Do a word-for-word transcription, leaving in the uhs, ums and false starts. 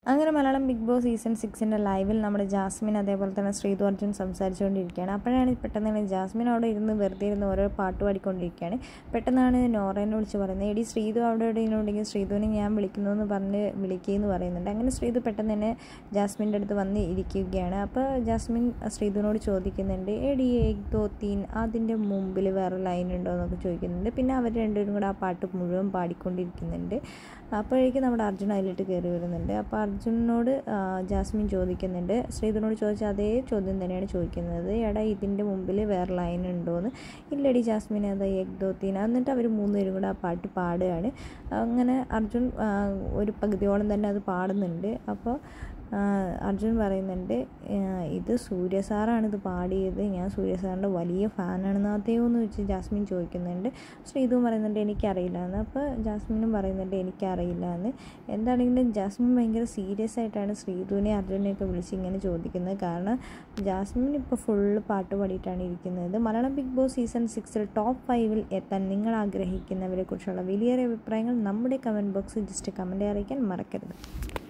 അങ്ങനെ Malayalam big boss season സിക്സിൻ്റെ ലൈവിൽ നമ്മുടെ ജാസ്മിൻ അതേപോലെ തന്നെ ശ്രീതു അർജുൻ സംസാരിച്ചുകൊണ്ടിരിക്കുകയാണ്. അപ്പോഴാണ് പെട്ടെന്ന് ജാസ്മിൻ അവിടെ ഇരുന്ന് വെറുതെ ഇരുന്ന് ഓരോ പാട്ട് പാടിക്കൊണ്ടിരിക്കുകയാണ്. പെട്ടെന്നാണ് നോറേനെ വിളിച്ച് പറയുന്നത്, എടി ശ്രീതു അവിടെ എവിടെ ഇരുന്നുണ്ടെങ്കിൽ ശ്രീതുവിനെ ഞാൻ വിളിക്കുന്നു എന്ന് പറഞ്ഞ് വിളിക്കുകയെന്ന് പറയുന്നുണ്ട്. അങ്ങനെ ശ്രീതു പെട്ടെന്ന് തന്നെ ജാസ്മിൻ്റെ അടുത്ത് വന്ന് ഇരിക്കുകയാണ്. അപ്പോൾ ജാസ്മിൻ ശ്രീതുവിനോട് ചോദിക്കുന്നുണ്ട്, എടി ഏക് ദോ തീൻ അതിൻ്റെ മുമ്പിൽ വേറെ ലൈൻ ഉണ്ടോ എന്നൊക്കെ ചോദിക്കുന്നുണ്ട്. പിന്നെ അവർ രണ്ടുപേരും കൂടെ ആ പാട്ട് മുഴുവൻ പാടിക്കൊണ്ടിരിക്കുന്നുണ്ട്. അപ്പോഴേക്കും നമ്മുടെ അർജുൻ അതിലിട്ട് കയറി വരുന്നുണ്ട്. അപ്പോൾ അർജുനോട് ജാസ്മിൻ ചോദിക്കുന്നുണ്ട്, ശ്രീധുനോട് ചോദിച്ചാൽ അതേ ചോദ്യം തന്നെയാണ് ചോദിക്കുന്നത്, എടാ ഇതിൻ്റെ മുമ്പിൽ വേറെ ലൈൻ ഉണ്ടോയെന്ന്. ഇല്ലടി ജാസ്മിൻ അത് ഏക് ദോ തീൻ. എന്നിട്ട് അവർ മൂന്നുപേരും കൂടെ ആ പാട്ട് പാടുകയാണ്. അങ്ങനെ അർജുൻ ഒരു പകുതിയോളം തന്നെ അത് പാടുന്നുണ്ട്. അപ്പോൾ അർജുൻ പറയുന്നുണ്ട്, ഇത് സൂര്യ സാറാണ് ഇത് പാടിയത്, ഞാൻ സൂര്യ സാറിൻ്റെ വലിയ ഫാനാണെന്ന് അതേയോ എന്ന് വെച്ച് ജാസ്മിൻ ചോദിക്കുന്നുണ്ട്. ശ്രീധുവും പറയുന്നുണ്ട് എനിക്കറിയില്ല എന്ന്. അപ്പോൾ ജാസ്മിനും പറയുന്നുണ്ട് എനിക്കറിയില്ല എന്ന്. എന്താണെങ്കിലും ജാസ്മിൻ ഭയങ്കര സീരിയസ് ആയിട്ടാണ് ശ്രീധുവിനെ അർജുനെയൊക്കെ വിളിച്ച് ഇങ്ങനെ ചോദിക്കുന്നത്. കാരണം ജാസ്മിൻ ഇപ്പോൾ ഫുള്ള് പാട്ട് പാടിയിട്ടാണ് ഇരിക്കുന്നത്. മലയാളം ബിഗ് ബോസ് സീസൺ സിക്സിൽ ടോപ്പ് ഫൈവിൽ എത്താൻ നിങ്ങൾ ആഗ്രഹിക്കുന്നവരെ കുറിച്ചുള്ള വലിയേറെ അഭിപ്രായങ്ങൾ നമ്മുടെ കമൻറ്റ് ബോക്സിൽ ജസ്റ്റ് കമൻറ്റ് അറിയിക്കാൻ മറക്കരുത്.